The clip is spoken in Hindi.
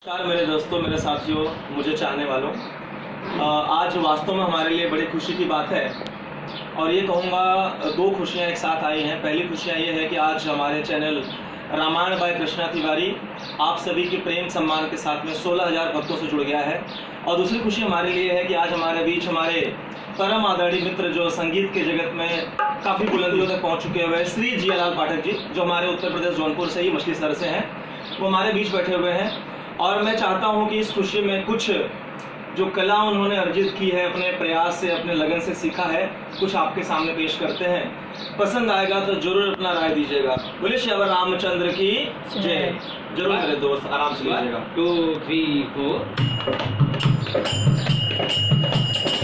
नमस्कार मेरे दोस्तों, मेरे साथियों, मुझे चाहने वालों, आज वास्तव में हमारे लिए बड़ी खुशी की बात है। और ये कहूँगा दो खुशियाँ एक साथ आई हैं। पहली खुशियाँ ये है कि आज हमारे चैनल रामायण बाय कृष्णा तिवारी आप सभी के प्रेम सम्मान के साथ में 16,000 भक्तों से जुड़ गया है। और दूसरी खुशी हमारे लिए है कि आज हमारे बीच हमारे परम आदरणीय मित्र जो संगीत के जगत में काफ़ी बुलंदियों तक पहुँच चुके हुए हैं, श्री जियालाल पाठक जी, जो हमारे उत्तर प्रदेश जौनपुर से ही मछली शहर से हैं, वो हमारे बीच बैठे हुए हैं। और मैं चाहता हूं कि इस खुशी में कुछ जो कला उन्होंने अर्जित की है, अपने प्रयास से, अपने लगन से सीखा है, कुछ आपके सामने पेश करते हैं। पसंद आएगा तो जरूर अपना राय दीजिएगा। बोले श्री रामचंद्र की जय। जरूर मेरे दोस्त, आराम से लीजिएगा। 1 2 3 4